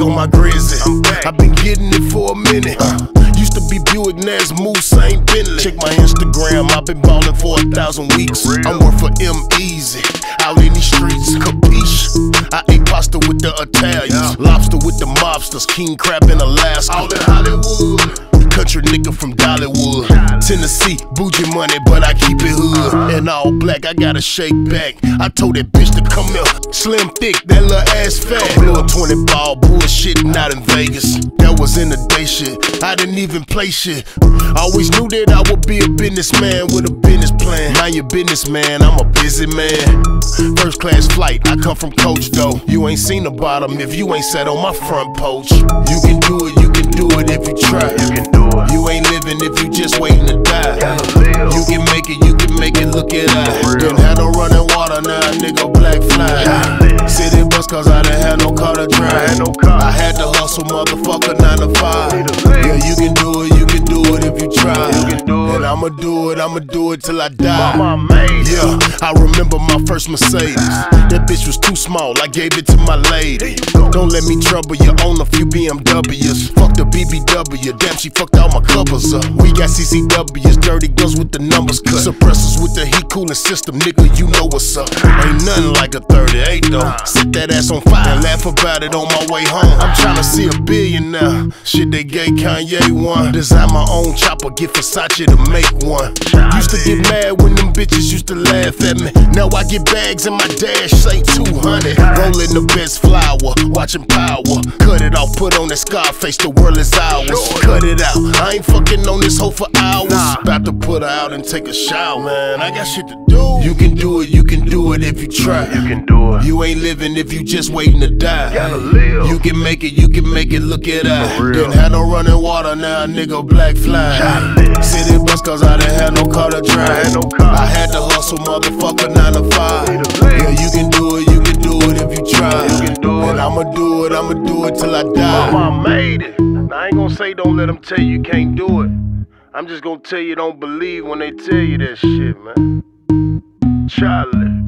on my grizzly. I've been getting it for a minute. Used to be Buick, Naz, Moose, ain't Bentley. Check my Instagram, I've been ballin' for 1,000 weeks. I'm work for M-Easy, out in these streets, capiche? I ate pasta with the Italians, lobster with the mobsters, king crab in Alaska. All in Hollywood. Country nigga from Dollywood, Tennessee, bougie money, but I keep it hood. And all black, I gotta shake back. I told that bitch to come here, slim thick, that little ass fat. Blew a 20 ball, bullshitting out in Vegas. That was in the day shit, I didn't even play shit. Always knew that I would be a businessman with a business plan. Mind your business, man, I'm a busy man. First class flight, I come from coach though. You ain't seen the bottom if you ain't sat on my front porch. You can do it, you can do it if you try. You can do it. You ain't living if you just waiting to die. You can make it, look at I. Didn't have no running water, now a nigga black fly. City bus cause I didn't have no car to drive. I had to hustle, motherfucker, 9 to 5. Yeah, you can do it, if you try. And I'ma do it till I die. Yeah, I remember my first Mercedes. That bitch was too small, I gave it to my lady. Don't let me trouble you, own a few BMWs. Fuck the BBW, damn she fucked all my covers up. We got CCWs, dirty guns with the numbers cut. Suppressors with the heat cooling system, nigga, you know what's up. Ain't nothing like a 38 though. Set that ass on fire and laugh about it on my way home. I'm tryna see $1 billion now. Shit, they gave Kanye one. Design my own chopper, get Versace to make one. Used to get mad when them bitches used to laugh at me. Now I get bags and my dash say 200. Rolling the best flower, watching power. Cut it off, put on that Scarface, the world is ours. Cut it out, I ain't fucking on this hoe for hours. About to put her out and take a shower, man. I got shit to do. You can do it if you try. You can do it. You ain't living if you just waiting to die. You can make it, look at I. Didn't have no running water, now a nigga black fly. City bus cause I didn't have no car to drive. I had to hustle, motherfucker, 9 to 5. Yeah, you can do it if you try. And I'ma do it till I die. Mama made it. Now, I ain't gonna say don't let them tell you can't do it. I'm just gonna tell you don't believe when they tell you that shit, man. Charlie.